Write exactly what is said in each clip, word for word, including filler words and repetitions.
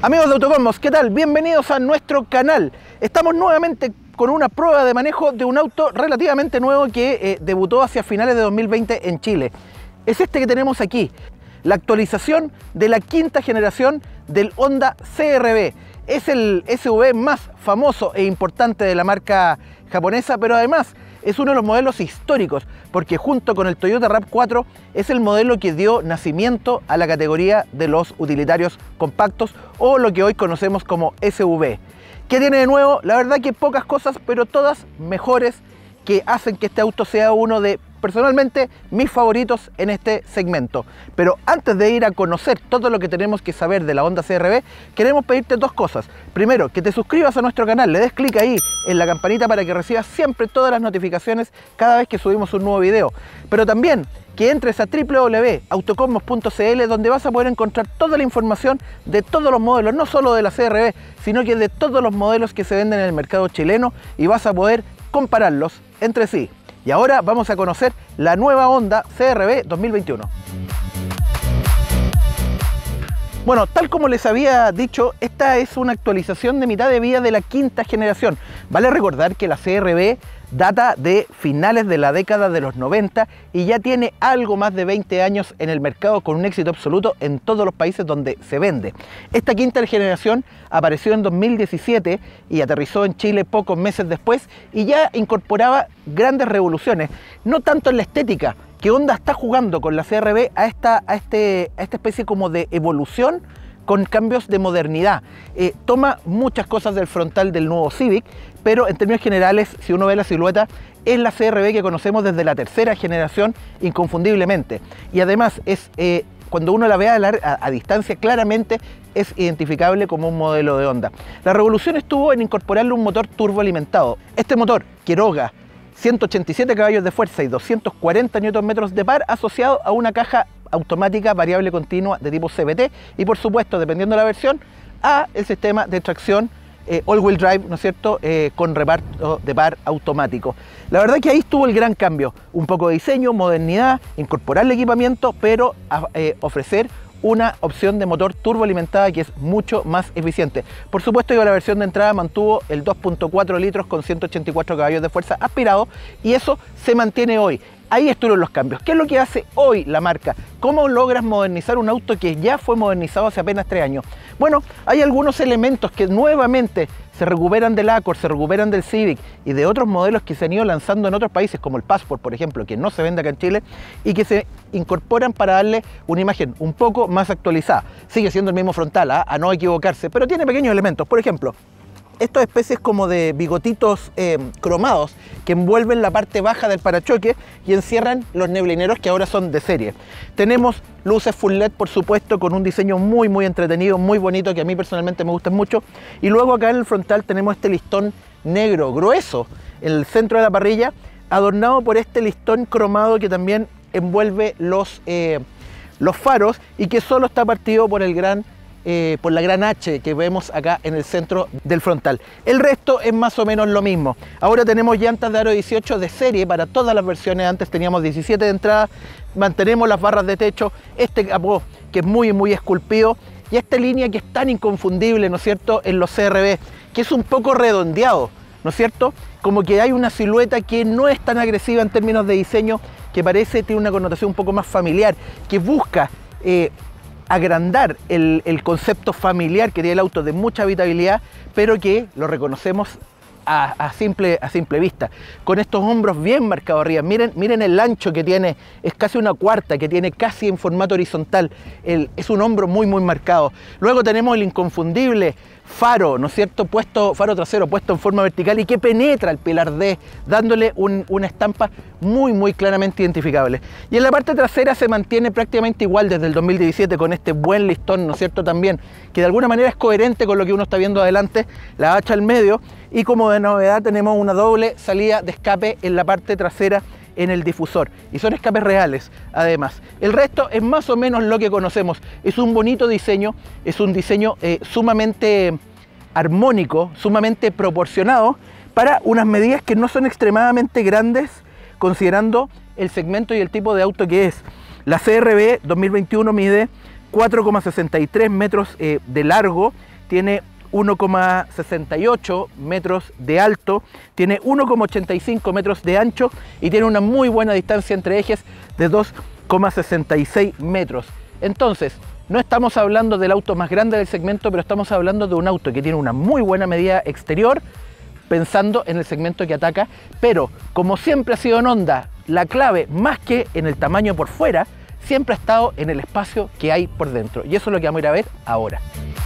Amigos de Autocosmos, ¿qué tal? Bienvenidos a nuestro canal. Estamos nuevamente con una prueba de manejo de un auto relativamente nuevo que eh, debutó hacia finales de dos mil veinte en Chile. Es este que tenemos aquí, la actualización de la quinta generación del Honda C R V. Es el S U V más famoso e importante de la marca japonesa, pero además es uno de los modelos históricos, porque junto con el Toyota RAV cuatro es el modelo que dio nacimiento a la categoría de los utilitarios compactos, o lo que hoy conocemos como S U V. ¿Qué tiene de nuevo? La verdad que pocas cosas, pero todas mejores, que hacen que este auto sea uno de, personalmente, mis favoritos en este segmento. Pero antes de ir a conocer todo lo que tenemos que saber de la Honda C R V, queremos pedirte dos cosas. Primero, que te suscribas a nuestro canal, le des clic ahí en la campanita para que recibas siempre todas las notificaciones cada vez que subimos un nuevo video. Pero también que entres a w w w punto autocosmos punto c l, donde vas a poder encontrar toda la información de todos los modelos, no solo de la C R V, sino que de todos los modelos que se venden en el mercado chileno, y vas a poder compararlos entre sí. Y ahora vamos a conocer la nueva Honda C R V dos mil veintiuno. Bueno, tal como les había dicho, esta es una actualización de mitad de vida de la quinta generación. Vale recordar que la C R V data de finales de la década de los noventa y ya tiene algo más de veinte años en el mercado, con un éxito absoluto en todos los países donde se vende. Esta quinta generación apareció en dos mil diecisiete y aterrizó en Chile pocos meses después, y ya incorporaba grandes revoluciones, no tanto en la estética, que Honda está jugando con la C R V a esta, a este, a esta especie como de evolución con cambios de modernidad. Eh, toma muchas cosas del frontal del nuevo Civic, pero en términos generales, si uno ve la silueta, es la C R V que conocemos desde la tercera generación, inconfundiblemente. Y además, es, eh, cuando uno la ve a, la, a, a distancia, claramente es identificable como un modelo de Honda. La revolución estuvo en incorporarle un motor turboalimentado. Este motor, Quiroga, ciento ochenta y siete caballos de fuerza y doscientos cuarenta newton metros de par, asociado a una caja automática variable continua de tipo C V T, y por supuesto, dependiendo de la versión, a el sistema de tracción eh, all-wheel drive, ¿no es cierto?, eh, con reparto de par automático. La verdad que ahí estuvo el gran cambio: un poco de diseño, modernidad, incorporarle equipamiento, pero a, eh, ofrecer una opción de motor turboalimentada que es mucho más eficiente. Por supuesto, la versión de entrada mantuvo el dos punto cuatro litros con ciento ochenta y cuatro caballos de fuerza aspirado, y eso se mantiene hoy. Ahí estuvieron los cambios. ¿Qué es lo que hace hoy la marca? ¿Cómo logras modernizar un auto que ya fue modernizado hace apenas tres años? Bueno, hay algunos elementos que nuevamente se recuperan del Accord, se recuperan del Civic y de otros modelos que se han ido lanzando en otros países, como el Passport, por ejemplo, que no se vende acá en Chile, y que se incorporan para darle una imagen un poco más actualizada. Sigue siendo el mismo frontal, ¿eh? A no equivocarse, pero tiene pequeños elementos. Por ejemplo, estas especies como de bigotitos eh, cromados que envuelven la parte baja del parachoque y encierran los neblineros, que ahora son de serie. Tenemos luces full L E D, por supuesto, con un diseño muy muy entretenido, muy bonito, que a mí personalmente me gusta mucho. Y luego acá en el frontal tenemos este listón negro grueso en el centro de la parrilla, adornado por este listón cromado que también envuelve los, eh, los faros, y que solo está partido por el gran Eh, por la gran H que vemos acá en el centro del frontal. El resto es más o menos lo mismo. Ahora tenemos llantas de aro dieciocho de serie para todas las versiones. Antes teníamos diecisiete de entrada. Mantenemos las barras de techo, este capó que es muy muy esculpido, y esta línea que es tan inconfundible, ¿no es cierto?, en los C R V, que es un poco redondeado, ¿no es cierto?, como que hay una silueta que no es tan agresiva en términos de diseño, que parece tiene una connotación un poco más familiar, que busca eh, agrandar el, el concepto familiar que tiene el auto, de mucha habitabilidad, pero que lo reconocemos a, a, simple, a simple vista, con estos hombros bien marcados arriba. Miren, miren el ancho que tiene, es casi una cuarta, que tiene casi en formato horizontal. El, es un hombro muy muy marcado. Luego tenemos el inconfundible faro, ¿no es cierto?, puesto, faro trasero puesto en forma vertical, y que penetra el pilar D, dándole un, una estampa muy muy claramente identificable. Y en la parte trasera se mantiene prácticamente igual desde el dos mil diecisiete, con este buen listón, ¿no es cierto?, también, que de alguna manera es coherente con lo que uno está viendo adelante, la hacha al medio, y como de novedad tenemos una doble salida de escape en la parte trasera en el difusor, y son escapes reales además. El resto es más o menos lo que conocemos. Es un bonito diseño, es un diseño eh, sumamente armónico, sumamente proporcionado para unas medidas que no son extremadamente grandes, considerando el segmento y el tipo de auto que es. La C R V dos mil veintiuno mide cuatro coma sesenta y tres metros eh, de largo tiene uno coma sesenta y ocho metros de alto, tiene uno coma ochenta y cinco metros de ancho y tiene una muy buena distancia entre ejes de dos coma sesenta y seis metros. Entonces, no estamos hablando del auto más grande del segmento, pero estamos hablando de un auto que tiene una muy buena medida exterior, pensando en el segmento que ataca, pero como siempre ha sido en Honda, la clave, más que en el tamaño por fuera, siempre ha estado en el espacio que hay por dentro. Y eso es lo que vamos a ir a ver ahora.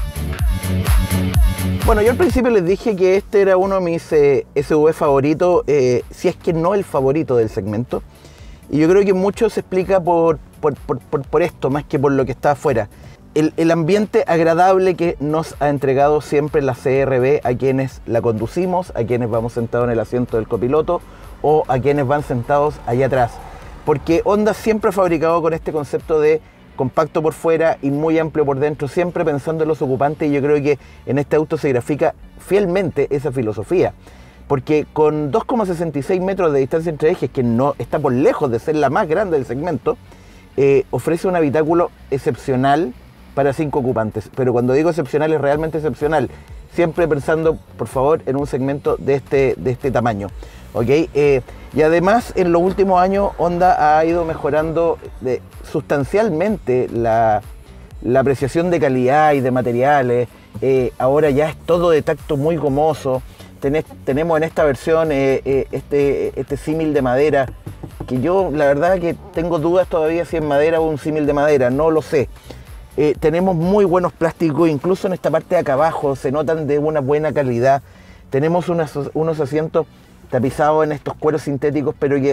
Bueno, yo al principio les dije que este era uno de mis eh, S U V favoritos, eh, si es que no el favorito del segmento. Y yo creo que mucho se explica por, por, por, por, por esto, más que por lo que está afuera. El, el ambiente agradable que nos ha entregado siempre la C R V a quienes la conducimos, a quienes vamos sentados en el asiento del copiloto o a quienes van sentados allá atrás. Porque Honda siempre ha fabricado con este concepto de compacto por fuera y muy amplio por dentro, siempre pensando en los ocupantes, y yo creo que en este auto se grafica fielmente esa filosofía. Porque con dos coma sesenta y seis metros de distancia entre ejes, que no está por lejos de ser la más grande del segmento, eh, ofrece un habitáculo excepcional para cinco ocupantes. Pero cuando digo excepcional, es realmente excepcional, siempre pensando, por favor, en un segmento de este, de este tamaño. ¿Okay? Eh, y además, en los últimos años, Honda ha ido mejorando de, sustancialmente la, la apreciación de calidad y de materiales. Eh, ahora ya es todo de tacto muy gomoso. Tenés, tenemos en esta versión eh, eh, este, este símil de madera, que yo la verdad que tengo dudas todavía si es madera o un símil de madera, no lo sé. Eh, tenemos muy buenos plásticos, incluso en esta parte de acá abajo se notan de una buena calidad. Tenemos unos, unos asientos tapizados en estos cueros sintéticos, pero que,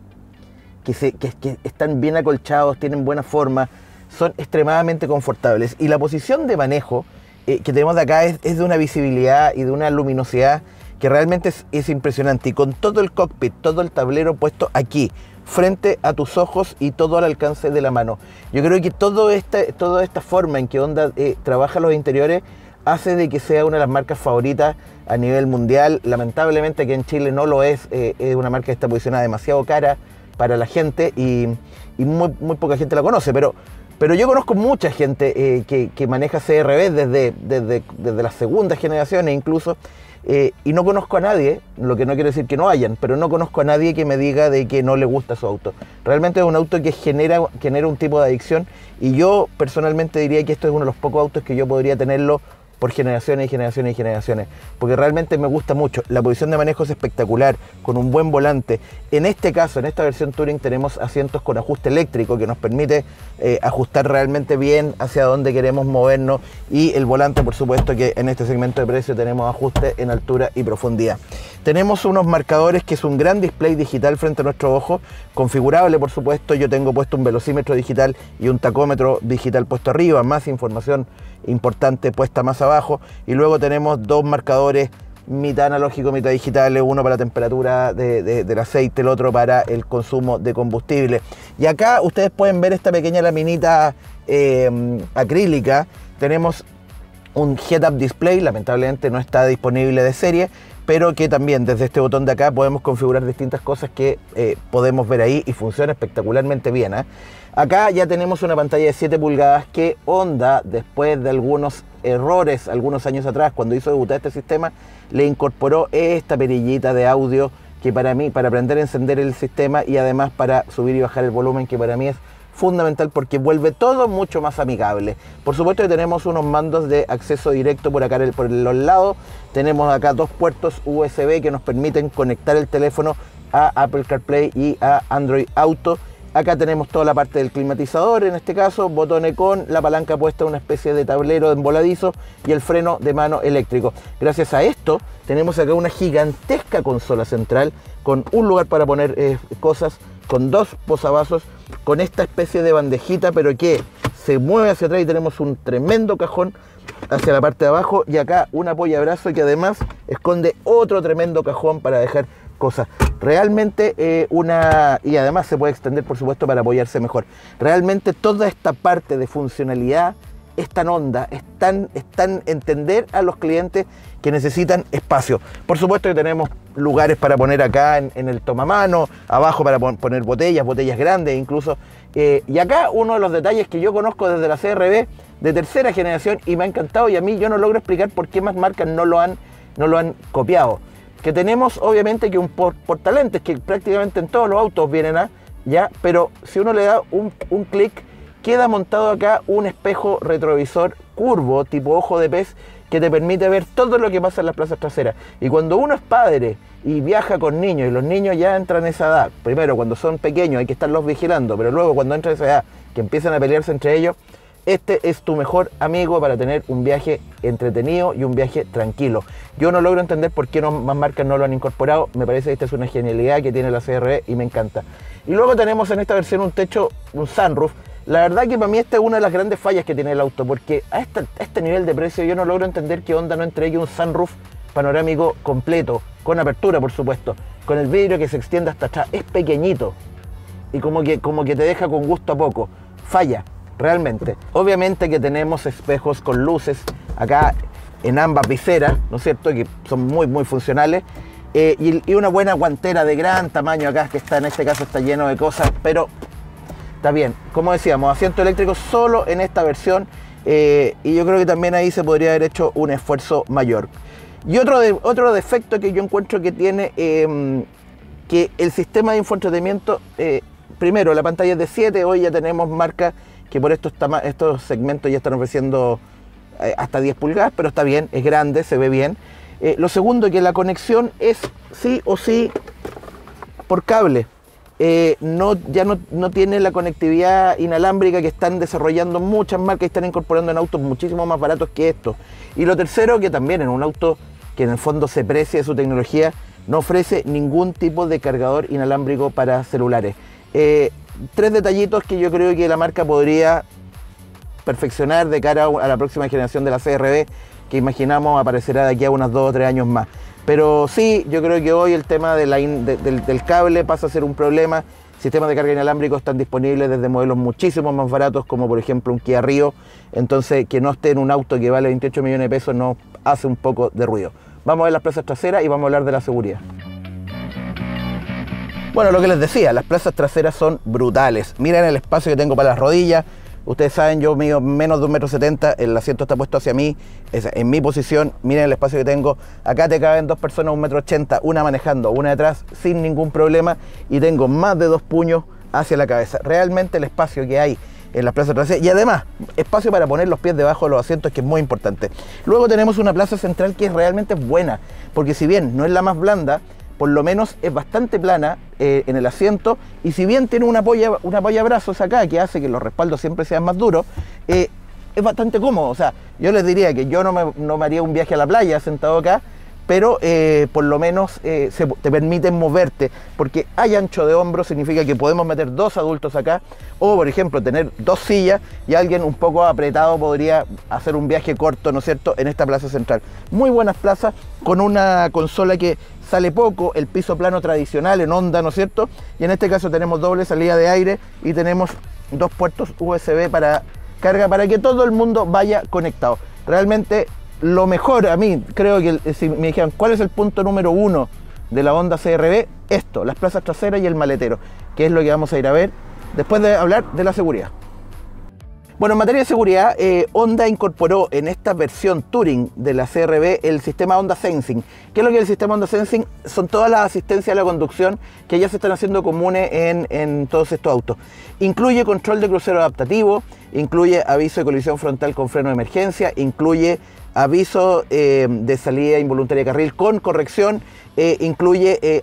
que, se, que, que están bien acolchados, tienen buena forma, son extremadamente confortables. Y la posición de manejo eh, que tenemos de acá es, es de una visibilidad y de una luminosidad que realmente es, es impresionante. Y con todo el cockpit, todo el tablero puesto aquí, frente a tus ojos y todo al alcance de la mano. Yo creo que todo esta, toda esta forma en que Honda eh, trabaja los interiores hace de que sea una de las marcas favoritas a nivel mundial. Lamentablemente aquí en Chile no lo es, eh, es una marca que está posicionada demasiado cara para la gente y, y muy, muy poca gente la conoce, pero, pero yo conozco mucha gente eh, que, que maneja C R V desde, desde, desde las segundas generaciones incluso, eh, y no conozco a nadie, lo que no quiere decir que no hayan, pero no conozco a nadie que me diga de que no le gusta su auto. Realmente es un auto que genera, genera un tipo de adicción, y yo personalmente diría que esto es uno de los pocos autos que yo podría tenerlo por generaciones y generaciones y generaciones, porque realmente me gusta mucho. La posición de manejo es espectacular, con un buen volante. En este caso, en esta versión Touring, tenemos asientos con ajuste eléctrico que nos permite eh, ajustar realmente bien hacia dónde queremos movernos, y el volante, por supuesto, que en este segmento de precio tenemos ajuste en altura y profundidad. Tenemos unos marcadores que es un gran display digital frente a nuestro ojo, configurable, por supuesto. Yo tengo puesto un velocímetro digital y un tacómetro digital puesto arriba, más información importante puesta más abajo, y luego tenemos dos marcadores, mitad analógico, mitad digitales, uno para la temperatura de, de, del aceite, el otro para el consumo de combustible. Y acá ustedes pueden ver esta pequeña laminita eh, acrílica. Tenemos un head-up display, lamentablemente no está disponible de serie, pero que también desde este botón de acá podemos configurar distintas cosas que eh, podemos ver ahí, y funciona espectacularmente bien, ¿eh? Acá ya tenemos una pantalla de siete pulgadas que Honda, después de algunos errores algunos años atrás, cuando hizo debutar este sistema, le incorporó esta perillita de audio que para mí, para aprender a encender el sistema, y además para subir y bajar el volumen, que para mí es fundamental porque vuelve todo mucho más amigable. Por supuesto que tenemos unos mandos de acceso directo por acá por los lados. Tenemos acá dos puertos U S B que nos permiten conectar el teléfono a Apple CarPlay y a Android Auto. Acá tenemos toda la parte del climatizador, en este caso, botones con la palanca puesta, una especie de tablero emboladizo, y el freno de mano eléctrico. Gracias a esto tenemos acá una gigantesca consola central con un lugar para poner eh, cosas, con dos posavasos, con esta especie de bandejita, pero que se mueve hacia atrás, y tenemos un tremendo cajón hacia la parte de abajo, y acá un apoyabrazo que además esconde otro tremendo cajón para dejar cosas. Realmente eh, una... y además se puede extender, por supuesto, para apoyarse mejor. Realmente toda esta parte de funcionalidad es tan Honda, es tan, es tan entender a los clientes que necesitan espacio. Por supuesto que tenemos lugares para poner acá en, en el tomamano, abajo para pon poner botellas, botellas grandes incluso. Eh, y acá uno de los detalles que yo conozco desde la C R V de tercera generación y me ha encantado, y a mí yo no logro explicar por qué más marcas no lo han, no lo han copiado. Que tenemos obviamente que un portalentes que prácticamente en todos los autos vienen a, ya, pero si uno le da un, un clic, queda montado acá un espejo retrovisor curvo tipo ojo de pez que te permite ver todo lo que pasa en las plazas traseras. Y cuando uno es padre y viaja con niños, y los niños ya entran en esa edad, primero cuando son pequeños hay que estarlos vigilando, pero luego cuando entran en esa edad que empiezan a pelearse entre ellos, este es tu mejor amigo para tener un viaje entretenido y un viaje tranquilo. Yo no logro entender por qué no, más marcas no lo han incorporado. Me parece que esta es una genialidad que tiene la C R V y me encanta. Y luego tenemos en esta versión un techo, un sunroof. La verdad que para mí esta es una de las grandes fallas que tiene el auto, porque a este, a este nivel de precio yo no logro entender que Honda no entregue un sunroof panorámico completo, con apertura por supuesto, con el vidrio que se extiende hasta atrás. Es pequeñito y como que, como que te deja con gusto a poco. Falla, realmente. Obviamente que tenemos espejos con luces acá en ambas viseras, ¿no es cierto?, que son muy muy funcionales. Eh, y, y una buena guantera de gran tamaño acá, que está en este caso está lleno de cosas, pero está bien. Como decíamos, asiento eléctrico solo en esta versión, eh, y yo creo que también ahí se podría haber hecho un esfuerzo mayor. Y otro, de, otro defecto que yo encuentro que tiene, eh, que el sistema de infoentretenimiento, eh, primero la pantalla es de siete, hoy ya tenemos marcas que por estos, estos segmentos ya están ofreciendo eh, hasta diez pulgadas, pero está bien, es grande, se ve bien. Eh, lo segundo, que la conexión es sí o sí por cable. Eh, no, ya no, no tiene la conectividad inalámbrica que están desarrollando muchas marcas y están incorporando en autos muchísimo más baratos que estos. Y lo tercero, que también en un auto que en el fondo se precia de su tecnología, no ofrece ningún tipo de cargador inalámbrico para celulares. Eh, tres detallitos que yo creo que la marca podría perfeccionar de cara a la próxima generación de la C R V, que imaginamos aparecerá de aquí a unos dos o tres años más. Pero sí, yo creo que hoy el tema de la in, de, del, del cable pasa a ser un problema. Sistemas de carga inalámbrico están disponibles desde modelos muchísimo más baratos, como por ejemplo un Kia Rio. Entonces, que no esté en un auto que vale veintiocho millones de pesos nos hace un poco de ruido. Vamos a ver las plazas traseras y vamos a hablar de la seguridad. Bueno, lo que les decía, las plazas traseras son brutales. Miren el espacio que tengo para las rodillas. Ustedes saben, yo mido menos de un metro setenta, el asiento está puesto hacia mí, es en mi posición. Miren el espacio que tengo. Acá te caben dos personas, un metro ochenta, una manejando, una detrás, sin ningún problema. Y tengo más de dos puños hacia la cabeza. Realmente el espacio que hay en las plazas traseras. Y además, espacio para poner los pies debajo de los asientos, que es muy importante. Luego tenemos una plaza central que es realmente buena, porque si bien no es la más blanda, por lo menos es bastante plana eh, en el asiento, y si bien tiene una apoya, una apoyabrazos acá que hace que los respaldos siempre sean más duros, eh, es bastante cómodo. O sea, yo les diría que yo no me, no me haría un viaje a la playa sentado acá, pero eh, por lo menos eh, se, te permiten moverte, porque hay ancho de hombro, significa que podemos meter dos adultos acá, o por ejemplo tener dos sillas y alguien un poco apretado podría hacer un viaje corto, ¿no es cierto?, en esta plaza central. Muy buenas plazas, con una consola que sale poco, el piso plano tradicional en Honda, ¿no es cierto? Y en este caso tenemos doble salida de aire y tenemos dos puertos U S B para carga, para que todo el mundo vaya conectado. Realmente lo mejor, a mí, creo que si me dijeran cuál es el punto número uno de la Honda C R V, esto, las plazas traseras y el maletero, que es lo que vamos a ir a ver después de hablar de la seguridad. Bueno, en materia de seguridad, eh, Honda incorporó en esta versión Touring de la C R V el sistema Honda Sensing. ¿Qué es lo que es el sistema Honda Sensing? Son todas las asistencias a la conducción que ya se están haciendo comunes en, en todos estos autos. Incluye control de crucero adaptativo, incluye aviso de colisión frontal con freno de emergencia, incluye aviso eh, de salida involuntaria de carril con corrección, eh, incluye eh,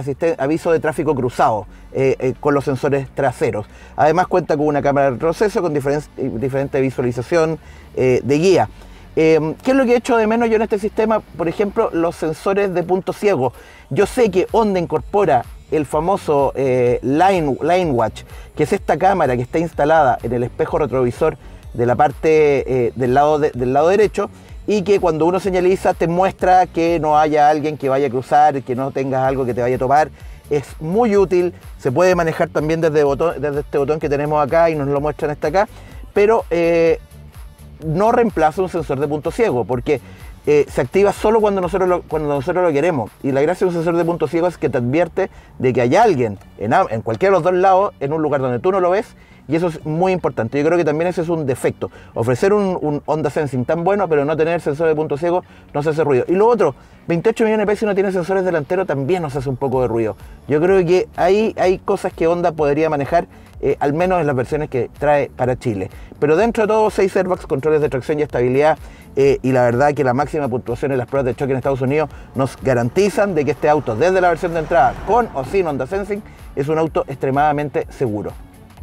aviso de tráfico cruzado eh, eh, con los sensores traseros. Además cuenta con una cámara de retroceso con diferente, diferente visualización eh, de guía. Eh, ¿Qué es lo que he hecho de menos yo en este sistema? Por ejemplo, los sensores de punto ciego. Yo sé que Honda incorpora el famoso eh, Line, Line Watch, que es esta cámara que está instalada en el espejo retrovisor de la parte eh, del, lado de, del lado derecho, y que cuando uno señaliza te muestra que no haya alguien que vaya a cruzar, que no tengas algo que te vaya a topar. Es muy útil, se puede manejar también desde, botón, desde este botón que tenemos acá y nos lo muestran hasta acá, pero eh, no reemplaza un sensor de punto ciego, porque eh, se activa solo cuando nosotros, lo, cuando nosotros lo queremos. Y la gracia de un sensor de punto ciego es que te advierte de que hay alguien en, en cualquiera de los dos lados, en un lugar donde tú no lo ves, y eso es muy importante. Yo creo que también ese es un defecto. Ofrecer un, un Honda Sensing tan bueno, pero no tener sensor de punto ciego, no se hace ruido. Y lo otro, veintiocho millones de pesos y no tiene sensores delanteros, también nos hace un poco de ruido. Yo creo que ahí hay cosas que Honda podría manejar, eh, al menos en las versiones que trae para Chile. Pero dentro de todo, seis airbags, controles de tracción y estabilidad, eh, y la verdad que la máxima puntuación en las pruebas de choque en Estados Unidos nos garantizan de que este auto, desde la versión de entrada, con o sin Honda Sensing, es un auto extremadamente seguro.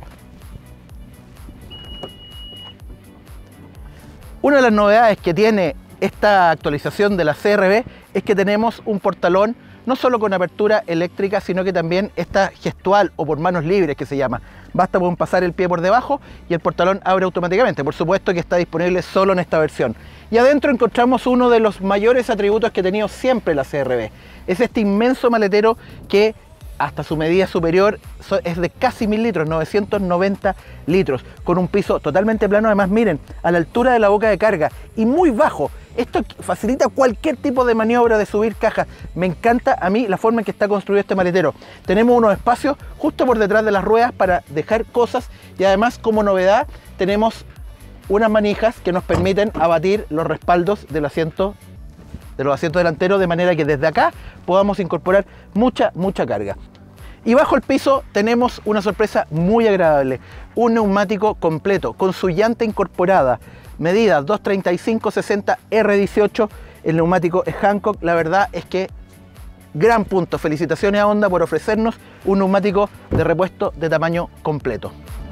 Una de las novedades que tiene esta actualización de la C R V es que tenemos un portalón no solo con apertura eléctrica, sino que también esta gestual o por manos libres que se llama. Basta con pasar el pie por debajo y el portalón abre automáticamente. Por supuesto que está disponible solo en esta versión. Y adentro encontramos uno de los mayores atributos que ha tenido siempre la C R V. Es este inmenso maletero que hasta su medida superior es de casi mil litros, novecientos noventa litros, con un piso totalmente plano. Además, miren, a la altura de la boca de carga y muy bajo. Esto facilita cualquier tipo de maniobra de subir cajas. Me encanta a mí la forma en que está construido este maletero. Tenemos unos espacios justo por detrás de las ruedas para dejar cosas, y además, como novedad, tenemos unas manijas que nos permiten abatir los respaldos del asiento de los asientos delanteros, de manera que desde acá podamos incorporar mucha, mucha carga. Y bajo el piso tenemos una sorpresa muy agradable, un neumático completo con su llanta incorporada, medida dos treinta y cinco sesenta R dieciocho, el neumático es Hankook. La verdad es que gran punto, felicitaciones a Honda por ofrecernos un neumático de repuesto de tamaño completo.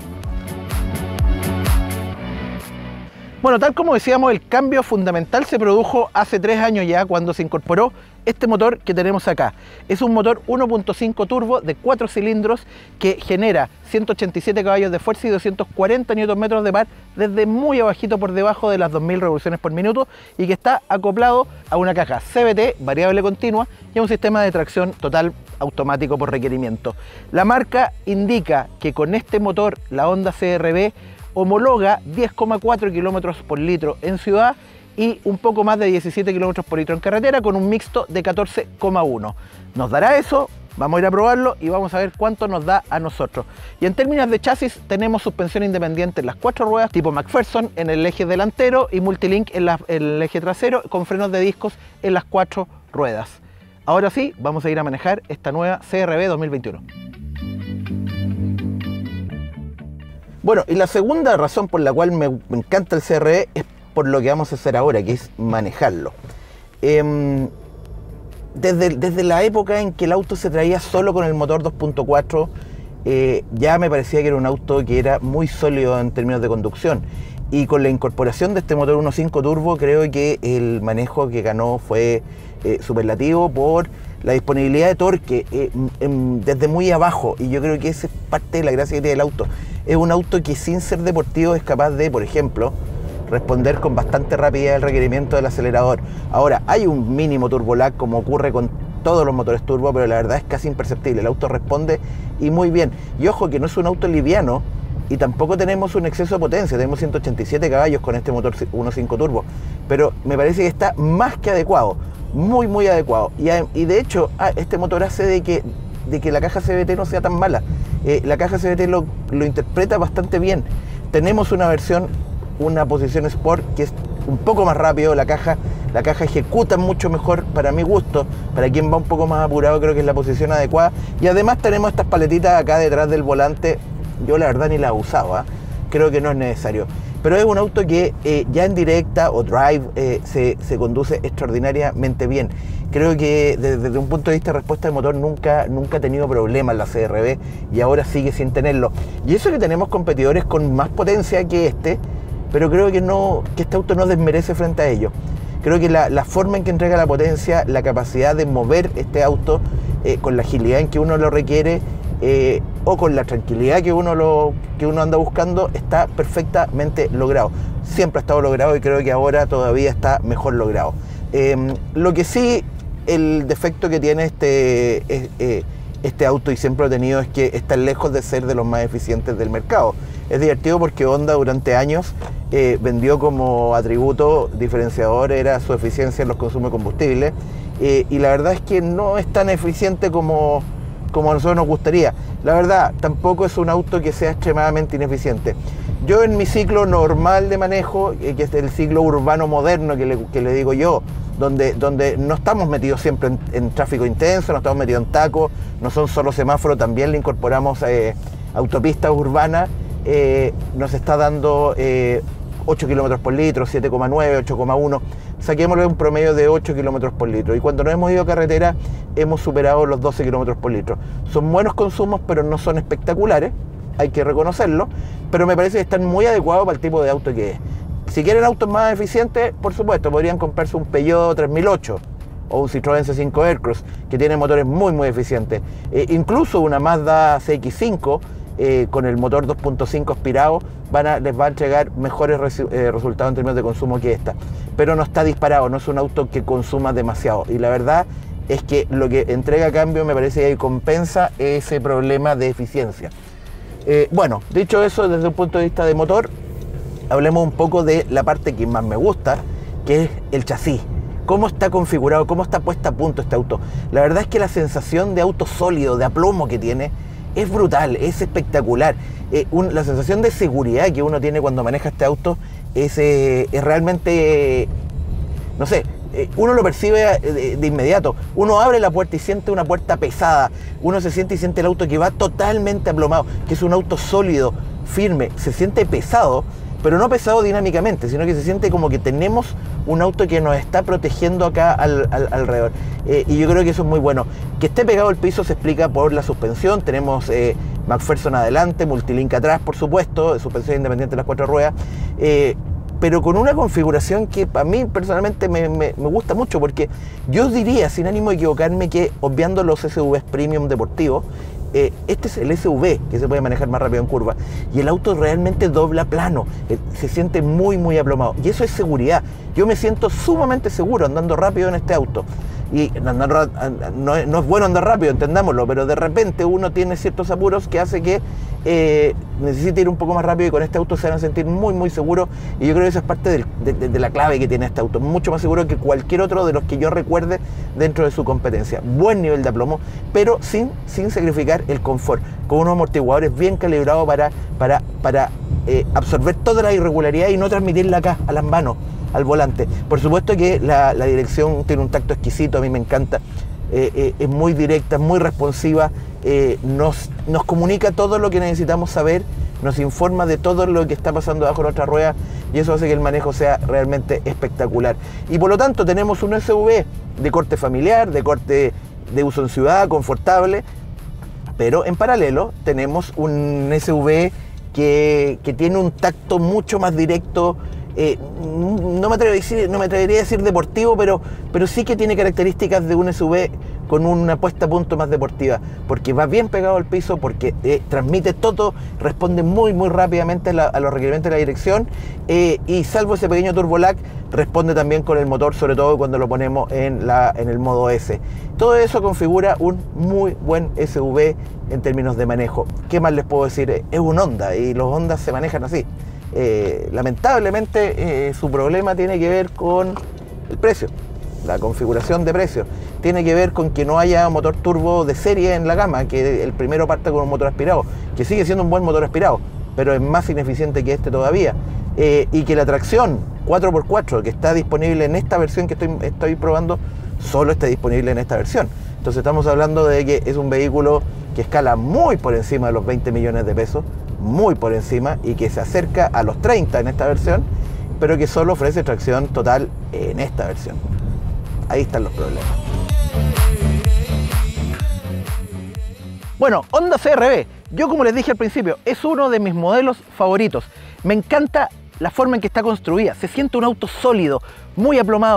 Bueno, tal como decíamos, el cambio fundamental se produjo hace tres años ya, cuando se incorporó este motor que tenemos acá. Es un motor uno punto cinco turbo de cuatro cilindros que genera ciento ochenta y siete caballos de fuerza y doscientos cuarenta newton metros de par desde muy abajito por debajo de las dos mil revoluciones por minuto, y que está acoplado a una caja C V T variable continua y a un sistema de tracción total automático por requerimiento. La marca indica que con este motor la Honda C R V homologa diez coma cuatro kilómetros por litro en ciudad y un poco más de diecisiete kilómetros por litro en carretera, con un mixto de catorce coma uno. ¿Nos dará eso? Vamos a ir a probarlo y vamos a ver cuánto nos da a nosotros. Y en términos de chasis, tenemos suspensión independiente en las cuatro ruedas tipo McPherson en el eje delantero y Multilink en, la, en el eje trasero, con frenos de discos en las cuatro ruedas. Ahora sí, vamos a ir a manejar esta nueva C R V dos mil veintiuno. Bueno, y la segunda razón por la cual me, me encanta el C R V es por lo que vamos a hacer ahora, que es manejarlo. Eh, desde, desde la época en que el auto se traía solo con el motor dos punto cuatro, eh, ya me parecía que era un auto que era muy sólido en términos de conducción. Y con la incorporación de este motor uno punto cinco turbo, creo que el manejo que ganó fue eh, superlativo por la disponibilidad de torque eh, en, desde muy abajo. Y yo creo que esa es parte de la gracia que tiene el auto. Es un auto que sin ser deportivo es capaz de, por ejemplo, responder con bastante rapidez el requerimiento del acelerador. Ahora, hay un mínimo turbo lag como ocurre con todos los motores turbo, pero la verdad es casi imperceptible. El auto responde y muy bien. Y ojo que no es un auto liviano y tampoco tenemos un exceso de potencia. Tenemos ciento ochenta y siete caballos con este motor uno punto cinco turbo, pero me parece que está más que adecuado, muy muy adecuado. Y, y de hecho, este motor hace de que, de que la caja C V T no sea tan mala. Eh, la caja C V T lo, lo interpreta bastante bien. Tenemos una versión, una posición Sport que es un poco más rápido. La caja, la caja ejecuta mucho mejor para mi gusto. Para quien va un poco más apurado, creo que es la posición adecuada. Y además tenemos estas paletitas acá detrás del volante. Yo la verdad ni las he usado, ¿eh? Creo que no es necesario. Pero es un auto que eh, ya en directa o drive eh, se, se conduce extraordinariamente bien. Creo que desde, desde un punto de vista de respuesta de motor nunca, nunca ha tenido problemas la C R V, y ahora sigue sin tenerlo. Y eso que tenemos competidores con más potencia que este, pero creo que, no, que este auto no desmerece frente a ellos. Creo que la, la forma en que entrega la potencia, la capacidad de mover este auto eh, con la agilidad en que uno lo requiere, eh, o con la tranquilidad que uno, lo, que uno anda buscando, está perfectamente logrado. Siempre ha estado logrado y creo que ahora todavía está mejor logrado. Eh, lo que sí, el defecto que tiene este, eh, eh, este auto, y siempre lo he tenido, es que está lejos de ser de los más eficientes del mercado. Es divertido porque Honda durante años eh, vendió como atributo diferenciador era su eficiencia en los consumos de combustible, eh, y la verdad es que no es tan eficiente como, como a nosotros nos gustaría. La verdad, tampoco es un auto que sea extremadamente ineficiente. Yo en mi ciclo normal de manejo, eh, que es el ciclo urbano moderno que le, que le digo yo, donde, donde no estamos metidos siempre en, en tráfico intenso, no estamos metidos en tacos, no son solo semáforos, también le incorporamos eh, autopistas urbanas, eh, nos está dando eh, ocho kilómetros por litro, siete coma nueve, ocho coma uno, saquémosle un promedio de ocho kilómetros por litro, y cuando nos hemos ido a carretera hemos superado los doce kilómetros por litro. Son buenos consumos, pero no son espectaculares, hay que reconocerlo, pero me parece que están muy adecuados para el tipo de auto que es. Si quieren autos más eficientes, por supuesto, podrían comprarse un Peugeot tres mil ocho o un Citroën C cinco Aircross, que tienen motores muy muy eficientes. Eh, incluso una Mazda C X cinco eh, con el motor dos punto cinco aspirado van a, les va a entregar mejores res, eh, resultados en términos de consumo que esta. Pero no está disparado, no es un auto que consuma demasiado. Y la verdad es que lo que entrega a cambio me parece que compensa ese problema de eficiencia. Eh, bueno, dicho eso, desde un punto de vista de motor, hablemos un poco de la parte que más me gusta, que es el chasis. Cómo está configurado, cómo está puesta a punto este auto. La verdad es que la sensación de auto sólido, de aplomo que tiene, es brutal, es espectacular. Eh, un, la sensación de seguridad que uno tiene cuando maneja este auto es, eh, es realmente, eh, no sé, eh, uno lo percibe de, de inmediato. Uno abre la puerta y siente una puerta pesada. Uno se siente y siente el auto que va totalmente aplomado, que es un auto sólido, firme, se siente pesado, pero no pesado dinámicamente, sino que se siente como que tenemos un auto que nos está protegiendo acá al, al, alrededor. Eh, y yo creo que eso es muy bueno. Que esté pegado al piso se explica por la suspensión. Tenemos eh, McPherson adelante, Multilink atrás, por supuesto, suspensión independiente de las cuatro ruedas, eh, pero con una configuración que a mí personalmente me, me, me gusta mucho, porque yo diría, sin ánimo de equivocarme, que obviando los S U Vs premium deportivos, Eh, este es el S U V, que se puede manejar más rápido en curva, y el auto realmente dobla plano, eh, se siente muy muy aplomado, y eso es seguridad. Yo me siento sumamente seguro andando rápido en este auto, y andar, no, es, no es bueno andar rápido, entendámoslo, pero de repente uno tiene ciertos apuros que hace que eh, necesite ir un poco más rápido, y con este auto se van a sentir muy muy seguros, y yo creo que esa es parte del, de, de, de la clave que tiene este auto, mucho más seguro que cualquier otro de los que yo recuerde dentro de su competencia. Buen nivel de aplomo, pero sin, sin sacrificar el confort, con unos amortiguadores bien calibrados para, para, para eh, absorber toda la irregularidad y no transmitirla acá, a las manos, al volante. Por supuesto que la, la dirección tiene un tacto exquisito, a mí me encanta, eh, eh, es muy directa, muy responsiva, eh, nos, nos comunica todo lo que necesitamos saber, nos informa de todo lo que está pasando bajo nuestra rueda, y eso hace que el manejo sea realmente espectacular. Y por lo tanto tenemos un S U V de corte familiar, de corte de uso en ciudad, confortable, pero en paralelo tenemos un S U V que, que tiene un tacto mucho más directo, eh, no, me atrevería a decir, no me atrevería a decir deportivo, pero, pero sí que tiene características de un S U V con una puesta a punto más deportiva, porque va bien pegado al piso, porque eh, transmite todo, responde muy muy rápidamente a, la, a los requerimientos de la dirección, eh, y salvo ese pequeño turbo lag, responde también con el motor, sobre todo cuando lo ponemos en, la, en el modo S. Todo eso configura un muy buen S U V en términos de manejo. ¿Qué más les puedo decir? Es un Honda, y los Hondas se manejan así. Eh, lamentablemente eh, su problema tiene que ver con el precio, la configuración de precio. Tiene que ver con que no haya motor turbo de serie en la gama, que el primero parta con un motor aspirado, que sigue siendo un buen motor aspirado, pero es más ineficiente que este todavía. Eh, y que la tracción cuatro por cuatro que está disponible en esta versión que estoy, estoy probando, solo está disponible en esta versión. Entonces estamos hablando de que es un vehículo que escala muy por encima de los veinte millones de pesos, muy por encima, y que se acerca a los treinta en esta versión, pero que solo ofrece tracción total en esta versión. Ahí están los problemas. Bueno, Honda C R V, yo como les dije al principio, es uno de mis modelos favoritos. Me encanta la forma en que está construida, se siente un auto sólido, muy aplomado,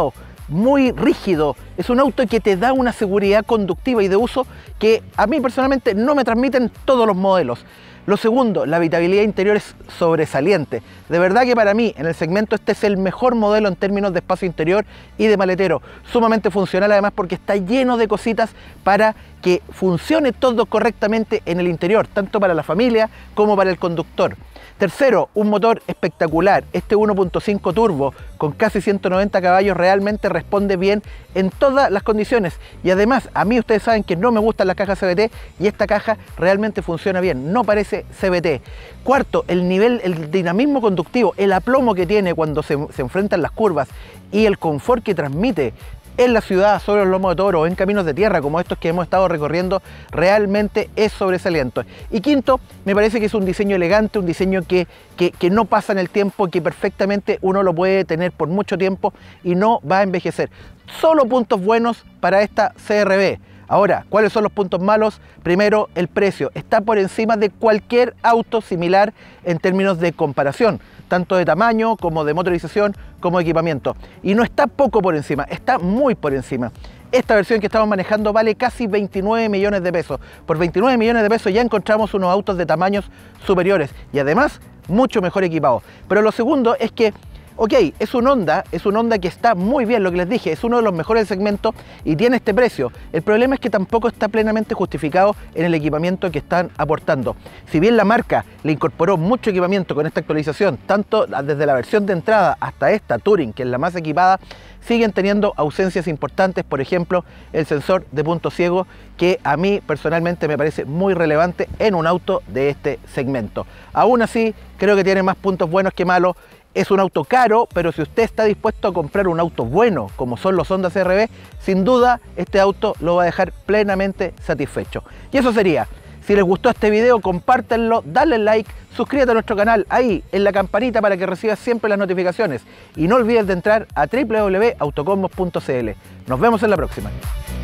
muy rígido, es un auto que te da una seguridad conductiva y de uso que a mí personalmente no me transmiten todos los modelos. Lo segundo, la habitabilidad interior es sobresaliente. De verdad que para mí, en el segmento, este es el mejor modelo en términos de espacio interior y de maletero. Sumamente funcional además porque está lleno de cositas para que funcione todo correctamente en el interior, tanto para la familia como para el conductor. Tercero, un motor espectacular. Este uno punto cinco turbo con casi ciento noventa caballos realmente responde bien en todas las condiciones. Y además, a mí ustedes saben que no me gustan las cajas C V T y esta caja realmente funciona bien, no parece C V T. Cuarto, el nivel, el dinamismo conductivo, el aplomo que tiene cuando se, se enfrentan las curvas y el confort que transmite en la ciudad, sobre los lomos de toro o en caminos de tierra como estos que hemos estado recorriendo, realmente es sobresaliente. Y quinto, me parece que es un diseño elegante, un diseño que, que, que no pasa en el tiempo, que perfectamente uno lo puede tener por mucho tiempo y no va a envejecer. Solo puntos buenos para esta C R V. Ahora, ¿cuáles son los puntos malos? Primero, el precio. Está por encima de cualquier auto similar en términos de comparación, tanto de tamaño como de motorización como de equipamiento. Y no está poco por encima, está muy por encima. Esta versión que estamos manejando vale casi veintinueve millones de pesos. Por veintinueve millones de pesos ya encontramos unos autos de tamaños superiores y además mucho mejor equipados. Pero lo segundo es que ok, es un Honda, es un Honda que está muy bien, lo que les dije, es uno de los mejores del segmento y tiene este precio. El problema es que tampoco está plenamente justificado en el equipamiento que están aportando. Si bien la marca le incorporó mucho equipamiento con esta actualización, tanto desde la versión de entrada hasta esta Touring, que es la más equipada, siguen teniendo ausencias importantes, por ejemplo, el sensor de punto ciego, que a mí personalmente me parece muy relevante en un auto de este segmento. Aún así, creo que tiene más puntos buenos que malos. Es un auto caro, pero si usted está dispuesto a comprar un auto bueno, como son los Honda C R V, sin duda este auto lo va a dejar plenamente satisfecho. Y eso sería. Si les gustó este video, compártanlo, dale like, suscríbete a nuestro canal ahí en la campanita para que recibas siempre las notificaciones. Y no olvides de entrar a w w w punto autocombos punto c l. Nos vemos en la próxima.